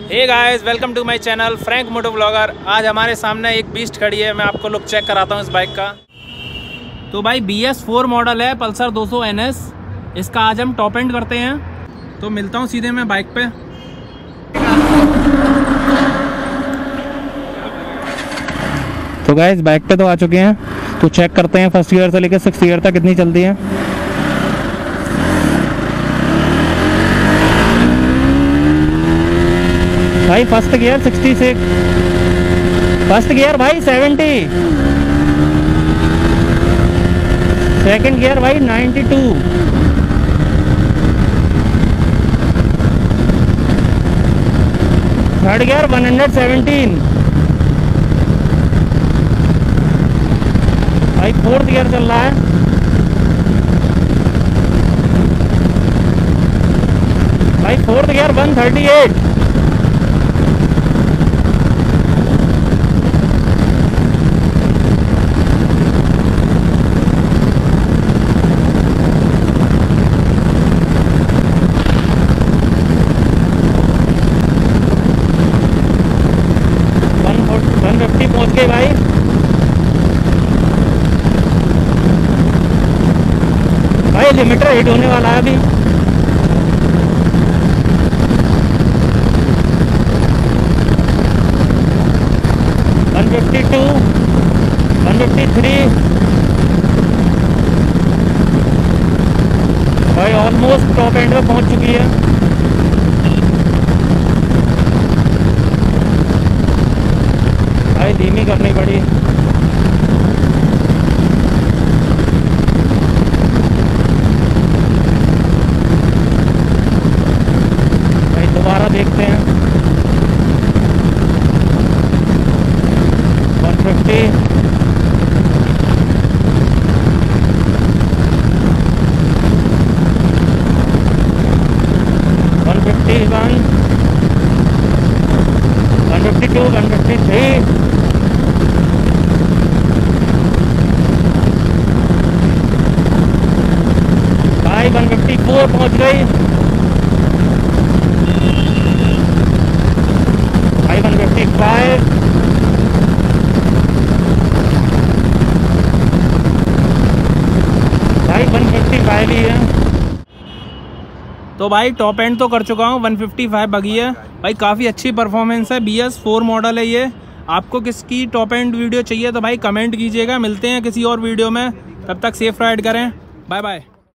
Hey guys, welcome to my channel Frank moto blogger. आज हमारे सामने एक बीस्ट खड़ी है, मैं आपको लुक चेक कराता हूँ इस बाइक का। तो भाई BS4 मॉडल है, पल्सर 200 NS। इसका आज हम टॉप एंड करते हैं, तो मिलता हूँ सीधे मैं बाइक पे। तो गाइस बाइक पे तो आ चुके हैं, तो चेक करते हैं फर्स्ट गियर से लेकर 6th गियर तक कितनी चलती है। भाई फर्स्ट गियर 66, फर्स्ट गियर भाई 70, सेकंड गियर भाई 92, थर्ड गियर 117, भाई फोर्थ गियर चल रहा है, भाई फोर्थ गियर 138, पहुंच गए भाई। भाई लिमिटर हिट होने वाला है अभी। वन 152, 153, भाई ऑलमोस्ट टॉप एंड में पहुंच चुकी है। भाई धीमी करनी पड़ी। भाई दोबारा देखते हैं। 150, वन 152, 153, भाई 154 पहुंच गई। भाई 155, भाई 155 ही है। तो भाई टॉप एंड तो कर चुका हूँ, 155 बगी है। भाई काफ़ी अच्छी परफॉर्मेंस है, BS4 मॉडल है ये। आपको किसकी टॉप एंड वीडियो चाहिए तो भाई कमेंट कीजिएगा। मिलते हैं किसी और वीडियो में, तब तक सेफ राइड करें। Bye bye.